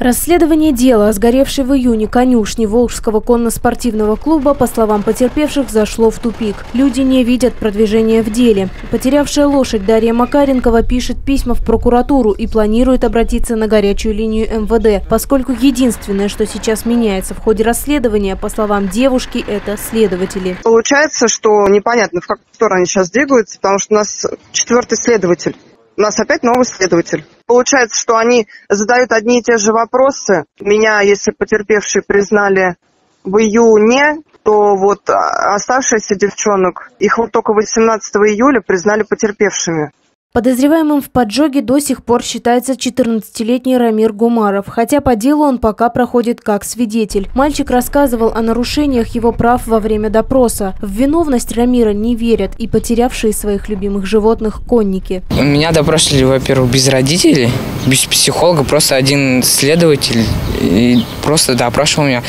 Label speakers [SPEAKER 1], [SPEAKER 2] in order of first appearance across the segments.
[SPEAKER 1] Расследование дела о сгоревшей в июне конюшне Волжского конно-спортивного клуба, по словам потерпевших, зашло в тупик. Люди не видят продвижения в деле. Потерявшая лошадь Дарья Макаренкова пишет письма в прокуратуру и планирует обратиться на горячую линию МВД, поскольку единственное, что сейчас меняется в ходе расследования, по словам девушки, это следователи.
[SPEAKER 2] Получается, что непонятно, в какую сторону они сейчас двигаются, потому что у нас 4-й следователь. У нас опять новый следователь. Получается, что они задают одни и те же вопросы. Меня, если потерпевшие признали в июне, то вот оставшиеся девчонок, их вот только 18 июля признали потерпевшими.
[SPEAKER 1] Подозреваемым в поджоге до сих пор считается 14-летний Рамир Гумаров, хотя по делу он пока проходит как свидетель. Мальчик рассказывал о нарушениях его прав во время допроса. В виновность Рамира не верят и потерявшие своих любимых животных конники.
[SPEAKER 3] Меня допрашивали, во-первых, без родителей, без психолога, просто один следователь и просто допрашивал меня.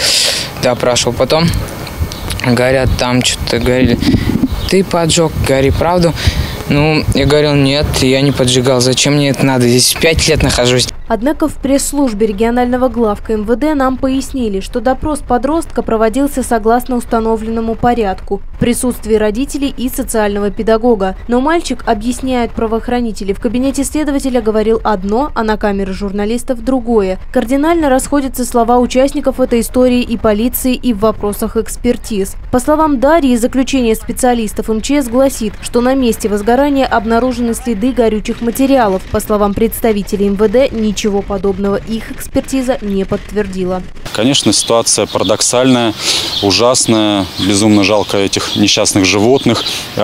[SPEAKER 3] Потом говорят, там что-то говорили, ты поджег, говори правду. Ну, я говорил, нет, я не поджигал. Зачем мне это надо? Здесь 5 лет нахожусь.
[SPEAKER 1] Однако в пресс-службе регионального главка МВД нам пояснили, что допрос подростка проводился согласно установленному порядку в присутствии родителей и социального педагога. Но мальчик, объясняют правоохранители, в кабинете следователя говорил одно, а на камеры журналистов другое. Кардинально расходятся слова участников этой истории и полиции, и в вопросах экспертиз. По словам Дарьи, заключение специалистов МЧС гласит, что на месте возгорания обнаружены следы горючих материалов. По словам представителей МВД, ничего подобного их экспертиза не подтвердила.
[SPEAKER 4] Конечно, ситуация парадоксальная, ужасная, безумно жалко этих несчастных животных.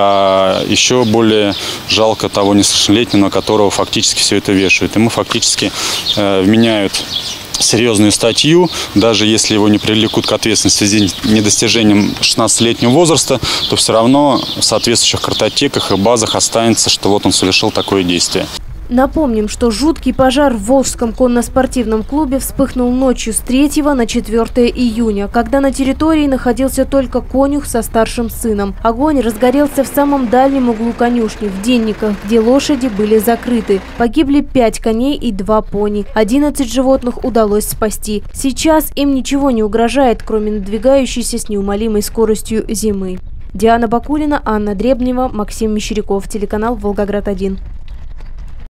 [SPEAKER 4] Еще более жалко того несовершеннолетнего, на которого фактически все это вешают. Ему фактически вменяют серьезную статью, даже если его не привлекут к ответственности в связи с недостижением 16-летнего возраста, то все равно в соответствующих картотеках и базах останется, что вот он совершил такое действие.
[SPEAKER 1] Напомним, что жуткий пожар в Волжском конно-спортивном клубе вспыхнул ночью с 3 на 4 июня, когда на территории находился только конюх со старшим сыном. Огонь разгорелся в самом дальнем углу конюшни, в денниках, где лошади были закрыты. Погибли 5 коней и 2 пони. 11 животных удалось спасти. Сейчас им ничего не угрожает, кроме надвигающейся с неумолимой скоростью зимы. Диана Бакулина, Анна Дребнева, Максим Мещеряков, телеканал «Волгоград-1».